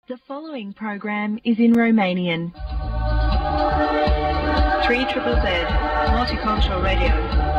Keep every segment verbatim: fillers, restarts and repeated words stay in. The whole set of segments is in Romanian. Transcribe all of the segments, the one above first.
The following program is in Romanian. three Z Z Z, Multicultural Radio.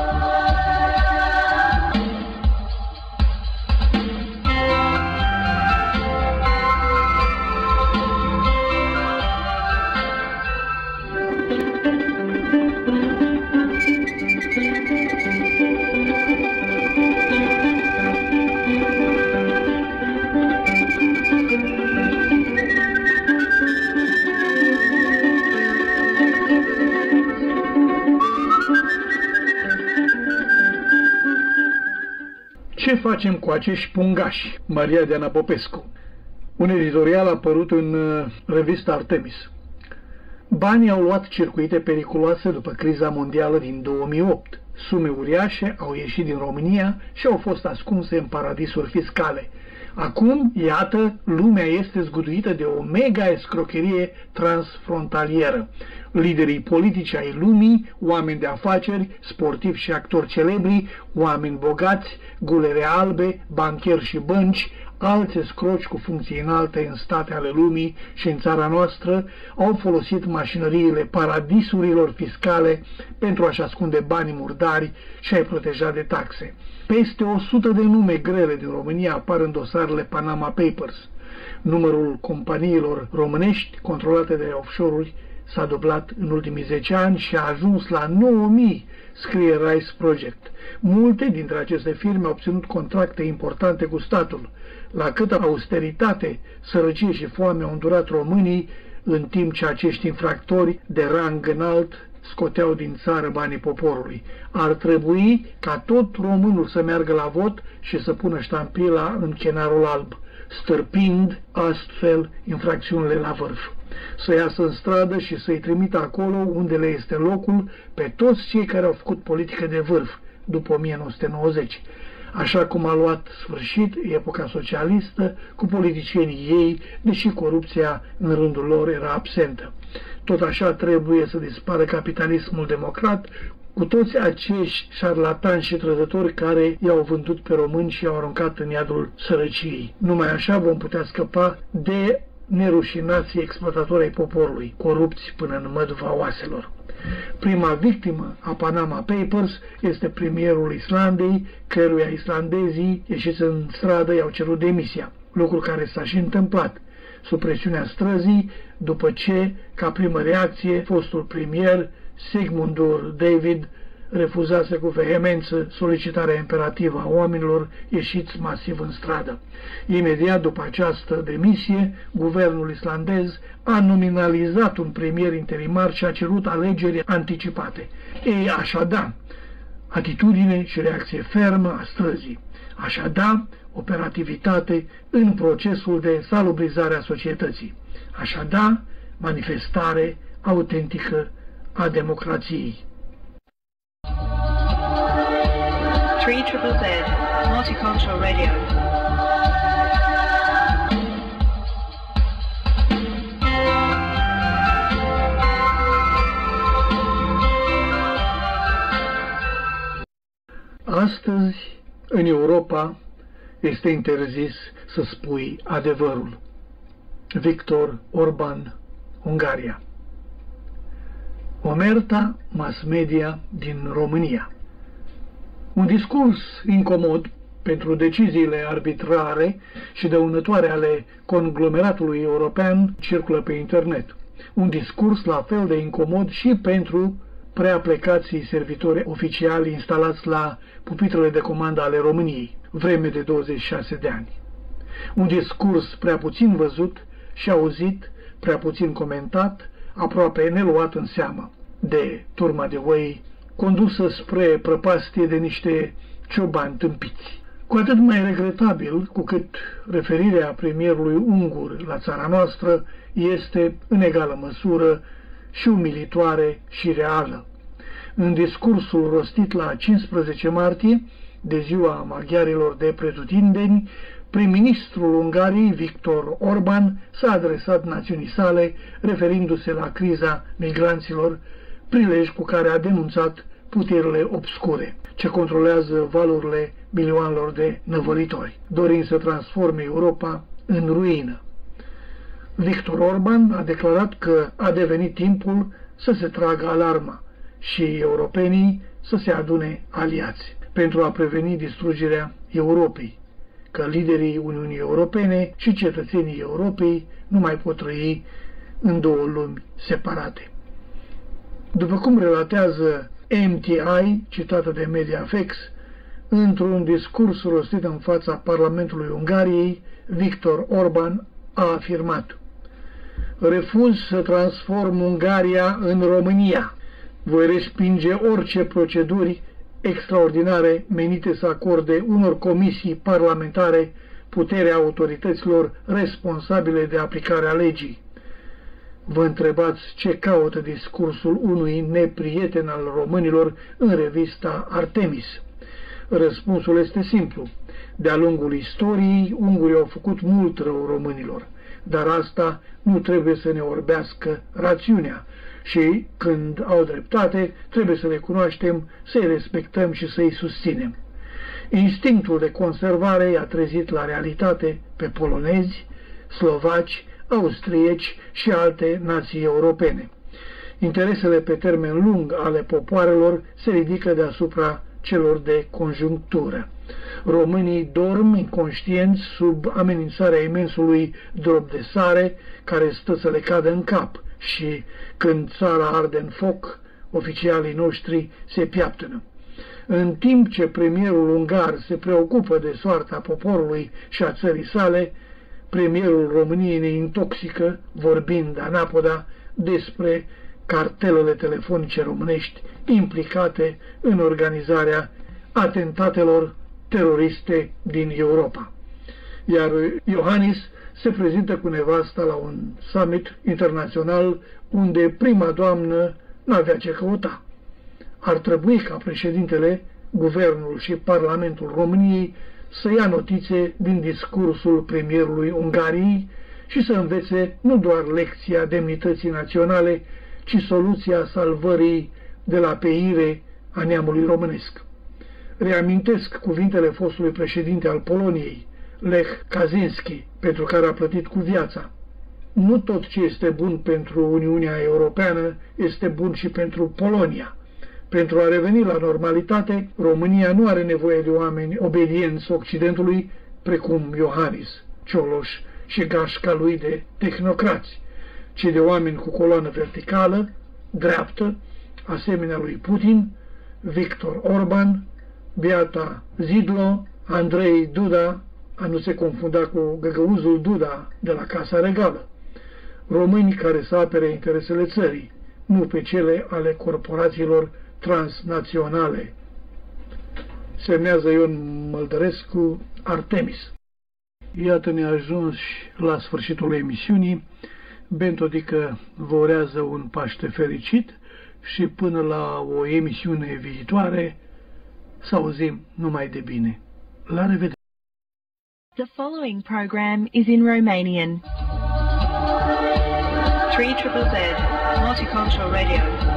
Ce facem cu acești pungași? Maria Deana Popescu. Un editorial apărut în revista Artemis. Banii au luat circuite periculoase după criza mondială din două mii opt. Sume uriașe au ieșit din România și au fost ascunse în paradisuri fiscale. Acum, iată, lumea este zguduită de o mega escrocherie transfrontalieră. Liderii politici ai lumii, oameni de afaceri, sportivi și actori celebri, oameni bogați, gulere albe, bancheri și bănci, alți escroci cu funcții înalte în state ale lumii și în țara noastră au folosit mașinăriile paradisurilor fiscale pentru a-și ascunde banii murdari și a-i proteja de taxe. Peste o sută de nume grele din România apar în dosarele Panama Papers. Numărul companiilor românești controlate de offshore-uri s-a dublat în ultimii zece ani și a ajuns la nouă mii, scrie Rice Project. Multe dintre aceste firme au obținut contracte importante cu statul. La câtă austeritate, sărăcie și foame au îndurat românii, în timp ce acești infractori de rang înalt scoteau din țară banii poporului. Ar trebui ca tot românul să meargă la vot și să pună ștampila în chenarul alb, stârpind astfel infracțiunile la vârf. Să iasă în stradă și să-i trimită acolo unde le este locul pe toți cei care au făcut politică de vârf după o mie nouă sute nouăzeci. Așa cum a luat sfârșit epoca socialistă cu politicienii ei, deși corupția în rândul lor era absentă. Tot așa trebuie să dispară capitalismul democrat cu toți acești șarlatani și trădători care i-au vândut pe români și i-au aruncat în iadul sărăciei. Numai așa vom putea scăpa de nerușinații exploatatori ai poporului, corupți până în măduva oaselor. Prima victimă a Panama Papers este premierul Islandei, căruia islandezii ieșiți în stradă i-au cerut demisia, lucru care s-a și întâmplat, sub presiunea străzii, după ce, ca primă reacție, fostul premier Sigmundur David refuzase cu vehemență solicitarea imperativă a oamenilor ieșiți masiv în stradă. Imediat după această demisie, guvernul islandez a nominalizat un premier interimar și a cerut alegeri anticipate. Ei, așa da, atitudine și reacție fermă a străzii. Așa da, operativitate în procesul de salubrizare a societății. Așa da, manifestare autentică a democrației. three Z Z Z, Multicultural Radio. Astăzi, în Europa, este interzis să spui adevărul. Victor Orban, Ungaria. Omerta mass media din România. Un discurs incomod pentru deciziile arbitrare și dăunătoare ale conglomeratului european circulă pe internet. Un discurs la fel de incomod și pentru preaplecații servitori oficiali instalați la pupitrele de comandă ale României, vreme de douăzeci și șase de ani. Un discurs prea puțin văzut și auzit, prea puțin comentat, aproape neluat în seamă de turma de oei condusă spre prăpastie de niște ciobani tâmpiți. Cu atât mai regretabil cu cât referirea premierului ungur la țara noastră este în egală măsură și umilitoare și reală. În discursul rostit la cincisprezece martie, de ziua maghiarilor de pretutindeni, prim-ministrul Ungariei, Victor Orban, s-a adresat națiunii sale, referindu-se la criza migranților, prilej cu care a denunțat puterile obscure, ce controlează valurile milioanelor de năvălitori, dorind să transforme Europa în ruină. Viktor Orban a declarat că a devenit timpul să se tragă alarma și europenii să se adune aliați pentru a preveni distrugerea Europei, că liderii Uniunii Europene și cetățenii Europei nu mai pot trăi în două lumi separate. După cum relatează M T I, citată de Mediafex, într-un discurs rostit în fața Parlamentului Ungariei, Viktor Orban a afirmat: refuz să transform Ungaria în România. Voi respinge orice proceduri extraordinare menite să acorde unor comisii parlamentare puterea autorităților responsabile de aplicarea legii. Vă întrebați ce caută discursul unui neprieten al românilor în revista Artemis. Răspunsul este simplu. De-a lungul istoriei, ungurii au făcut mult rău românilor, dar asta nu trebuie să ne orbească rațiunea și, când au dreptate, trebuie să le cunoaștem, să-i respectăm și să-i susținem. Instinctul de conservare i-a trezit la realitate pe polonezi, slovaci, austrieci și alte nații europene. Interesele pe termen lung ale popoarelor se ridică deasupra celor de conjunctură. Românii dorm inconștienți sub amenințarea imensului drop de sare care stă să le cadă în cap și, când țara arde în foc, oficialii noștri se piaptănă. În timp ce premierul ungar se preocupă de soarta poporului și a țării sale, premierul României ne intoxică, vorbind anapoda despre cartelele telefonice românești implicate în organizarea atentatelor teroriste din Europa. Iar Iohannis se prezintă cu nevasta la un summit internațional unde prima doamnă n-avea ce căuta. Ar trebui ca președintele, guvernul și Parlamentul României să ia notițe din discursul premierului Ungariei și să învețe nu doar lecția demnității naționale, ci soluția salvării de la peire a neamului românesc. Reamintesc cuvintele fostului președinte al Poloniei, Lech Kaczynski, pentru care a plătit cu viața. Nu tot ce este bun pentru Uniunea Europeană este bun și pentru Polonia. Pentru a reveni la normalitate, România nu are nevoie de oameni obedienți Occidentului, precum Iohannis, Cioloș și gașca lui de tehnocrați, ci de oameni cu coloană verticală, dreaptă, asemenea lui Putin, Viktor Orban, Beata Zidlo, Andrei Duda, a nu se confunda cu găgăuzul Duda de la Casa Regală, români care să apere interesele țării, nu pe cele ale corporațiilor transnaționale. Semnează Ion Măldărescu, Artemis. Iată ne-a ajuns la sfârșitul emisiunii. Bentodică vă urează un Paște fericit și până la o emisiune viitoare să auzim numai de bine. La revedere! The following program is in Romanian. three Z Z Z, Multicultural Radio.